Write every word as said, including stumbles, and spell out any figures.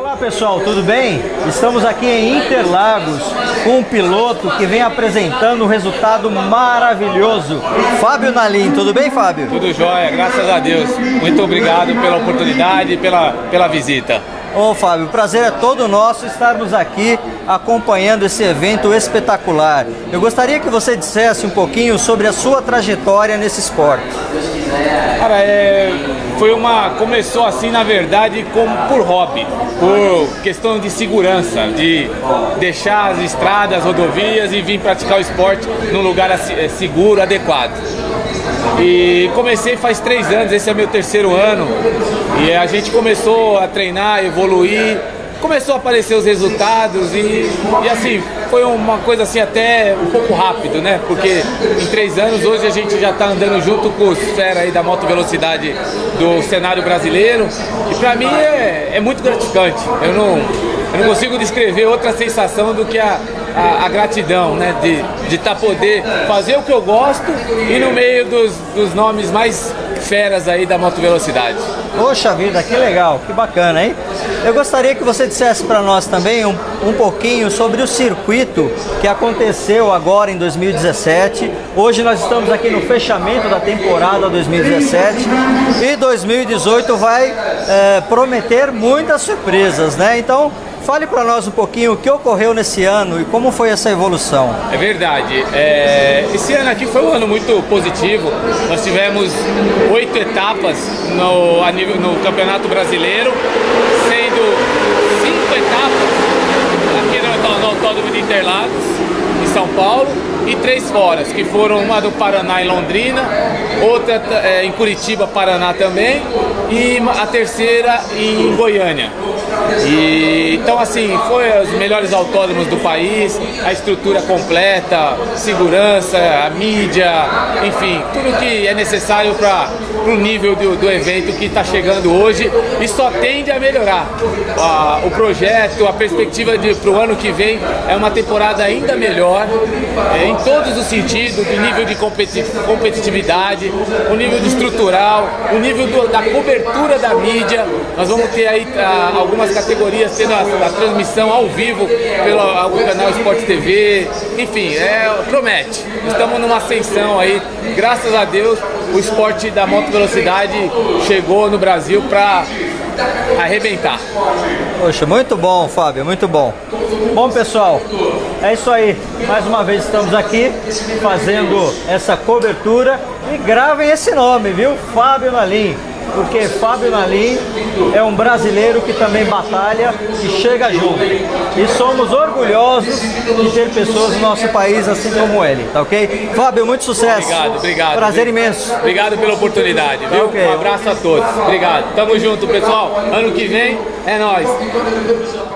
Olá pessoal, tudo bem? Estamos aqui em Interlagos com um piloto que vem apresentando um resultado maravilhoso. Fábio Nalim, tudo bem, Fábio? Tudo jóia, graças a Deus. Muito obrigado pela oportunidade e pela, pela visita. Ô Fábio, o prazer é todo nosso estarmos aqui acompanhando esse evento espetacular. Eu gostaria que você dissesse um pouquinho sobre a sua trajetória nesse esporte. Cara, é, foi uma, começou assim na verdade como por hobby, por questão de segurança, de deixar as estradas, rodovias e vir praticar o esporte num lugar seguro, adequado. E comecei faz três anos, esse é meu terceiro ano, e a gente começou a treinar, evoluir, começou a aparecer os resultados e, e assim, foi uma coisa assim até um pouco rápido, né? Porque em três anos hoje a gente já está andando junto com os fera aí da moto velocidade do cenário brasileiro, e para mim é, é muito gratificante. Eu não, eu não consigo descrever outra sensação do que a A, a gratidão, né, de de estar tá poder fazer o que eu gosto e no meio dos, dos nomes mais feras aí da moto velocidade. Poxa vida, que legal, que bacana, hein? Eu gostaria que você dissesse para nós também um, um pouquinho sobre o circuito que aconteceu agora em dois mil e dezessete. Hoje nós estamos aqui no fechamento da temporada dois mil e dezessete e dois mil e dezoito vai é, prometer muitas surpresas, né? Então, fale para nós um pouquinho o que ocorreu nesse ano e como foi essa evolução. É verdade. É, esse ano aqui foi um ano muito positivo. Nós tivemos oito etapas no, a nível, no Campeonato Brasileiro, sendo cinco etapas aqui no, no Autódromo de Interlagos, em São Paulo, e três fora, que foram uma do Paraná em Londrina, outra é, em Curitiba, Paraná também, e a terceira em Goiânia. E, então assim, foi os melhores autódromos do país, a estrutura completa, segurança, a mídia, enfim, tudo que é necessário para o nível do, do evento que está chegando hoje, e só tende a melhorar. Ah, o projeto, a perspectiva para o ano que vem é uma temporada ainda melhor, é, em todos os sentidos, do nível de competitividade, o nível de estrutural, o nível do, da cobertura da mídia. Nós vamos ter aí ah, algumas categorias tendo a, a transmissão ao vivo pelo, pelo canal Sport T V, enfim, é, promete. Estamos numa ascensão aí, graças a Deus, o esporte da moto velocidade chegou no Brasil para arrebentar. Poxa, muito bom, Fábio, muito bom. Bom, pessoal, é isso aí. Mais uma vez estamos aqui fazendo essa cobertura e gravem esse nome, viu? Fábio Nalim. Porque Fábio Nalim é um brasileiro que também batalha e chega junto. E somos orgulhosos de ter pessoas no nosso país assim como ele, tá ok? Fábio, muito sucesso. Obrigado, obrigado. Prazer imenso. Obrigado pela oportunidade, viu? Okay. Um abraço a todos. Obrigado. Tamo junto, pessoal. Ano que vem é nóis.